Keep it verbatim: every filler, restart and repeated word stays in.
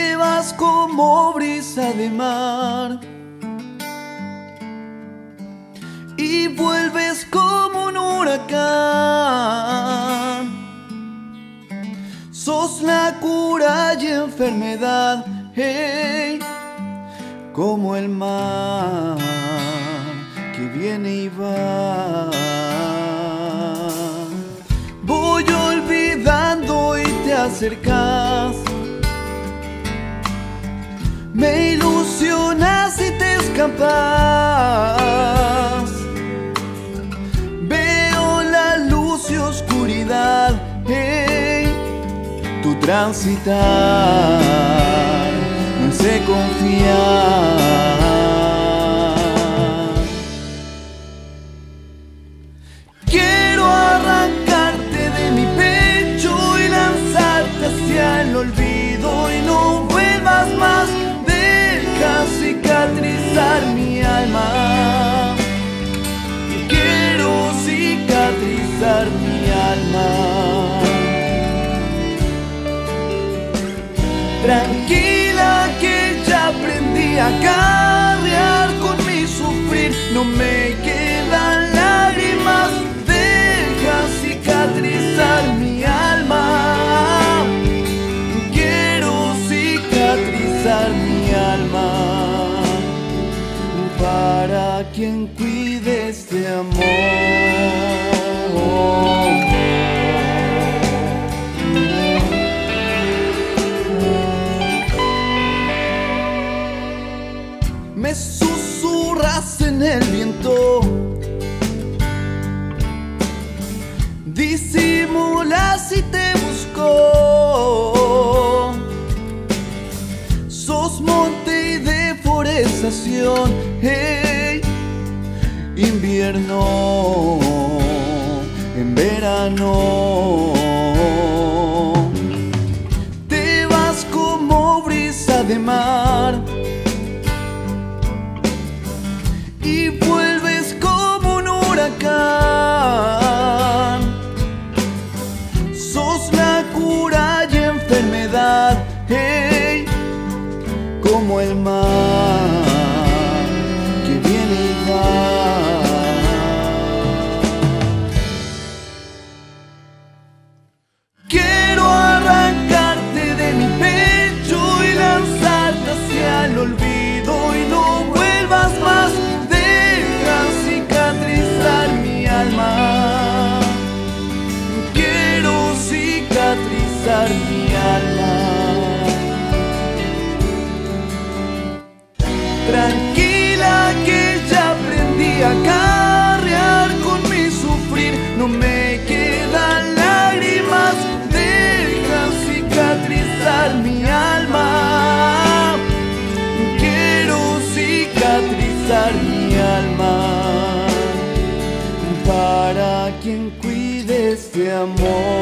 Te vas como brisa de mar y vuelves como un huracán. Sos la cura y enfermedad, hey, como el mar que viene y va. Voy olvidando y te acercas, me ilusionas y te escapas. Veo la luz y oscuridad, hey, tu transitar, no sé confiar. Quiero arrancarte de mi pecho y lanzarte hacia el olvido y no vuelvas más. Deja cicatrizar mi alma. Quiero cicatrizar mi alma. Tranquila que ya aprendí a cargar con mi sufrir. No me quedan lágrimas. Deja cicatrizar mi alma. Quiero cicatrizar mi alma. Para quien cuide este amor. Me susurras en el viento, disimulas y te busco. Sos monte y deforestación, hey, invierno en verano. Te vas como brisa de mar y vuelves como un huracán. Sos la cura y enfermedad, hey, como el mar que viene y va. Quiero arrancarte de mi pecho y lanzarte hacia el olvido y no vuelvas más. Quiero cicatrizar mi alma. Tranquila que ya aprendí a cargar con mi sufrir. No me quedan lágrimas. Deja cicatrizar mi alma. Quiero cicatrizar mi alma. Para quien cuide este amor.